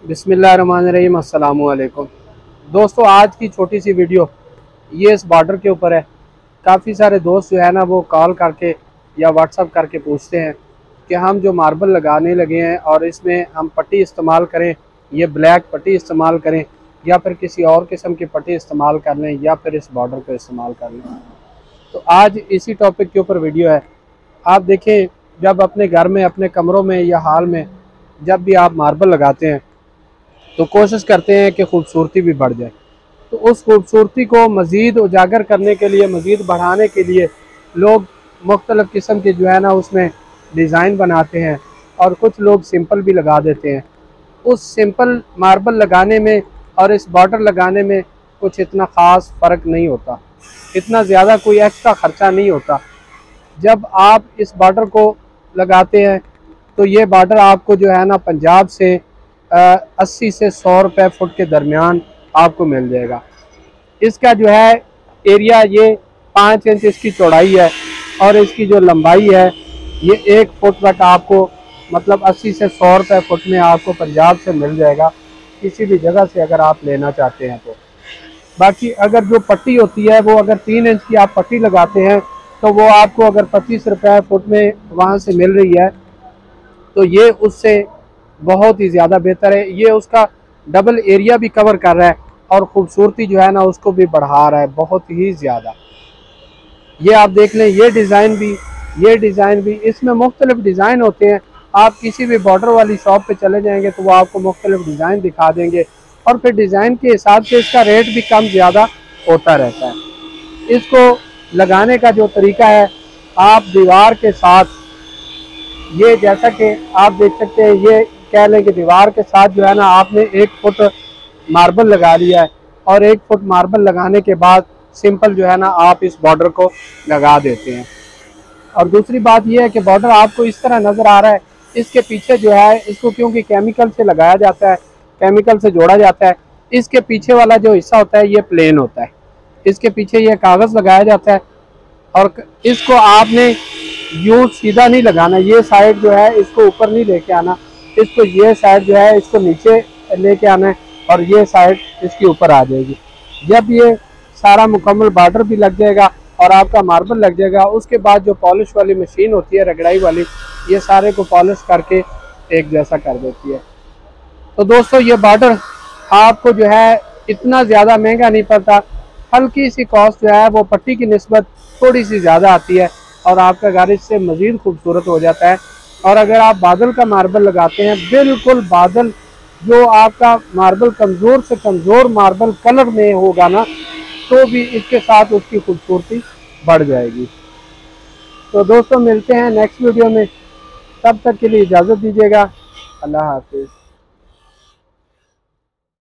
बिस्मिल्लाहिर्रहमानिर्रहीम, अस्सलामु अलैकुम। दोस्तों, आज की छोटी सी वीडियो ये इस बॉर्डर के ऊपर है। काफ़ी सारे दोस्त जो है ना वो कॉल करके या व्हाट्सअप करके पूछते हैं कि हम जो मार्बल लगाने लगे हैं और इसमें हम पट्टी इस्तेमाल करें, ये ब्लैक पट्टी इस्तेमाल करें या फिर किसी और किस्म की पट्टी इस्तेमाल कर लें या फिर इस बॉर्डर को इस्तेमाल कर लें। तो आज इसी टॉपिक के ऊपर वीडियो है। आप देखें, जब अपने घर में, अपने कमरों में या हॉल में जब भी आप मार्बल लगाते हैं तो कोशिश करते हैं कि खूबसूरती भी बढ़ जाए। तो उस खूबसूरती को मज़ीद उजागर करने के लिए, मज़ीद बढ़ाने के लिए लोग मुख्तलिफ़ किस्म के जो है ना उसमें डिज़ाइन बनाते हैं और कुछ लोग सिंपल भी लगा देते हैं। उस सिंपल मार्बल लगाने में और इस बॉर्डर लगाने में कुछ इतना ख़ास फ़र्क नहीं होता, इतना ज़्यादा कोई एक्स्ट्रा ख़र्चा नहीं होता। जब आप इस बॉर्डर को लगाते हैं तो ये बॉर्डर आपको जो है ना पंजाब से 80 से 100 रुपये फुट के दरमियान आपको मिल जाएगा। इसका जो है एरिया ये 5 इंच इसकी चौड़ाई है और इसकी जो लंबाई है ये 1 फुट तक आपको, मतलब 80 से 100 रुपये फुट में आपको पंजाब से मिल जाएगा, किसी भी जगह से अगर आप लेना चाहते हैं तो। बाकी अगर जो पट्टी होती है वो अगर 3 इंच की आप पट्टी लगाते हैं तो वो आपको अगर 25 रुपये फुट में वहाँ से मिल रही है तो ये उससे बहुत ही ज़्यादा बेहतर है। ये उसका डबल एरिया भी कवर कर रहा है और ख़ूबसूरती जो है ना उसको भी बढ़ा रहा है बहुत ही ज़्यादा। ये आप देख लें, ये डिज़ाइन भी इसमें मुख्तलिफ डिज़ाइन होते हैं। आप किसी भी बॉर्डर वाली शॉप पे चले जाएंगे तो वो आपको मुख्तलिफ डिज़ाइन दिखा देंगे और फिर डिज़ाइन के हिसाब से इसका रेट भी कम ज़्यादा होता रहता है। इसको लगाने का जो तरीका है, आप दीवार के साथ, ये जैसा कि आप देख सकते हैं, ये कह लें कि दीवार के साथ जो है ना आपने 1 फुट मार्बल लगा लिया है और 1 फुट मार्बल लगाने के बाद सिंपल जो है ना आप इस बॉर्डर को लगा देते हैं। और दूसरी बात यह है कि बॉर्डर आपको इस तरह नज़र आ रहा है, इसके पीछे जो है इसको क्योंकि केमिकल से लगाया जाता है, केमिकल से जोड़ा जाता है, इसके पीछे वाला जो हिस्सा होता है ये प्लेन होता है, इसके पीछे ये कागज़ लगाया जाता है और इसको आपने यूँ सीधा नहीं लगाना, ये साइड जो है इसको ऊपर नहीं लेके आना, इसको ये साइड जो है इसको नीचे लेके आना है और ये साइड इसके ऊपर आ जाएगी। जब ये सारा मुकम्मल बॉर्डर भी लग जाएगा और आपका मार्बल लग जाएगा, उसके बाद जो पॉलिश वाली मशीन होती है, रगड़ाई वाली, ये सारे को पॉलिश करके एक जैसा कर देती है। तो दोस्तों, ये बॉर्डर आपको जो है इतना ज़्यादा महंगा नहीं पड़ता, हल्की सी कॉस्ट जो है वो पट्टी की निस्बत थोड़ी सी ज़्यादा आती है और आपका घर इससे मज़ीद खूबसूरत हो जाता है। और अगर आप बादल का मार्बल लगाते हैं, बिल्कुल बादल जो आपका मार्बल कमज़ोर से कमज़ोर मार्बल कलर में होगा ना, तो भी इसके साथ उसकी खूबसूरती बढ़ जाएगी। तो दोस्तों, मिलते हैं नेक्स्ट वीडियो में, तब तक के लिए इजाज़त दीजिएगा। अल्लाह हाफिज़।